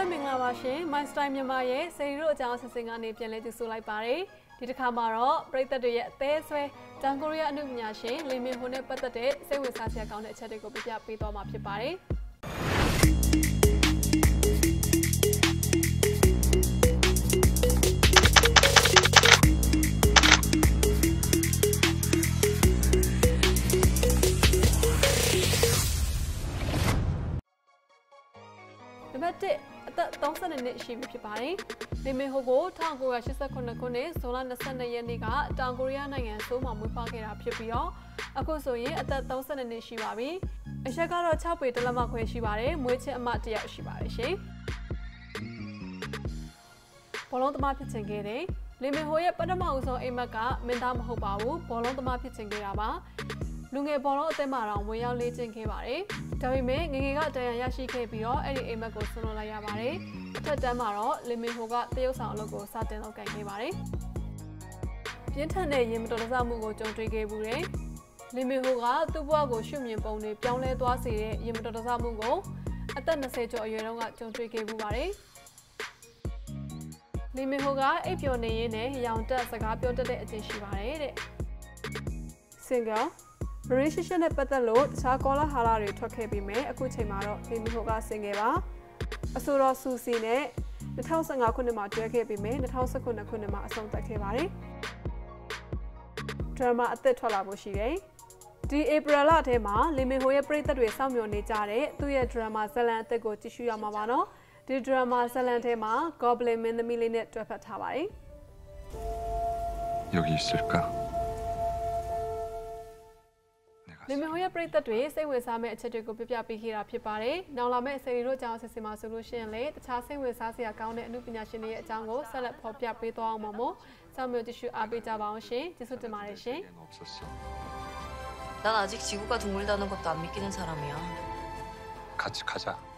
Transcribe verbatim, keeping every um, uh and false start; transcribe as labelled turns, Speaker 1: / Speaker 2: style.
Speaker 1: မင်္ဂလာပါရှင် My Style မြန်မာရဲ့စေရီတို့အကြောင်းအစီအစဉ်ကနေပြန်လည်ကြိုဆိုလိုက်ပါတယ်ဒီတစ်ခါမှာတော့ပရိသတ်တွေရဲ့အသေးဆွဲတောင်ကိုရီးယားအမှုပညာရှင်လီမင်ဟိုနဲ့ပတ်သက်တဲ့စိတ်ဝင်စားစရာကောင်းတဲ့အချက်တွေကိုပြပြပေးသွားမှာဖြစ်ပါတယ်နံပါတ်တစ်အသက်သုံးဆယ်နှစ်ရှိပြီဖြစ်ပါတယ်။လီမင်ဟိုကို၁၉၈၈ခုနှစ်ဇွန်လ၂၂ရက်နေ့ကတောင်ကိုရီးယားနိုင်ငံဆိုးမှာမွေးဖွားခဲ့တာဖြစ်ပြီးတော့အခုဆိုရင်အသက်သုံးဆယ်နှစ်ရှိပါပြီ။အချက်ကတော့၆ပေတလက်မခွဲရှိပါတယ်။မွေးချင်းအမတစ်ယောက်ရှိပါတယ်ရှင်။ဘောလုံးသမားဖြစ်ချင်ခဲ့တယ်။လီမင်ဟိုရဲ့ပထမအဦးဆုံးအိမ်မက်ကမင်းသားမဟုတ်ပါဘူး။ဘောလုံးသမားဖြစ်ချင်ခဲ့တာပါ။လူငယ်ဘောလုံးအသင်းမှာတော့ဝင်ရောက်လေ့ကျင့်ခဲ့ပါတယ်။ဒါပေမဲ့ငငယ်ကတရားရရှိခဲ့ပြီးတော့အဲ့ဒီအိမ်မက်ကိုဆွလွန်လိုက်ရပါတယ်။အထက်တန်းမှာတော့လီမင်ဟိုကတရုတ်ဆောင်အလုပ်ကိုစတင်လုပ်ကိုင်ခဲ့ပါတယ်။ပြင်းထန်တဲ့ရင်မတော်တဆမှုကိုကြုံတွေ့ခဲ့မှုတယ်။လီမင်ဟိုကသူ့ဘဝကိုရှုမြင်ပုံတွေပြောင်းလဲသွားစေတဲ့ရင်မတော်တဆမှုကိုအသက်၂၀ကျော်အရွယ်တုန်းကကြုံတွေ့ခဲ့မှုပါတယ်။လီမင်ဟိုကအိပ်ပျော်နေရင်းနဲ့ရောင်တက်စကားပြောတတ်တဲ့အကျင့်ရှိပါတယ်တဲ့။ Singleမရီရှိရှနဲ့ပတ်သက်လို့တခြားကောလာဟာလာတွေထွက်ခဲ့ပြီးမြဲအခုချိန်မှာတော့လီမင်ဟိုကဆင်ခဲ့ပါအဆိုတော်ဆူစီနဲ့၂၀၁၅ခုနှစ်မှာတွဲခဲ့ပြီးမြဲ၂၀၁၉ခုနှစ်မှာအဆုံးသတ်ခဲ့ပါတယ်ဒရမာအသစ်ထွက်လာဖို့ရှိတယ်ဒီဧပြီလထဲမှာလီမင်ဟိုရဲ့ပရိသတ်တွေစောင့်မျှော်နေကြတဲ့သူ့ရဲ့ဒရမာဇလန်အသစ်ကိုကြည့်ရှုရမှာပါနော်ဒီဒရမာဇလန်ထဲမှာ Goblin မင်းသမီးလေးနဲ့တွဲဖက်ထားပါတယ်
Speaker 2: 여기있을까
Speaker 1: လီမင်ဟိုရဲ့ပရိသတ်တွေစိတ်ဝင်စားမယ့်အချက်တွေကိုပြပြပေးခဲ့တာဖြစ်ပါတယ်။နောက်လာမယ့်စေရီတို့အကြောင်းအစီအစဉ်မှာဆိုလို့ရှိရင်လည်းတခြားစိတ်ဝင်စားစရာကောင်းတဲ့အမှုပညာရှင်တွေရဲ့အကြောင်းကိုဆက်လက်ဖော်ပြပေးသွားအောင်ပါမို့စောင့်မျှော်ကြည့်ရှုအားပေးကြပါအောင်ရှင်။ကျေးဇူးတင်ပါတယ်ရှင်
Speaker 3: 난 아직 지구가 둥글다는 것도 안 믿기는 사람이야.
Speaker 2: 같이 가자.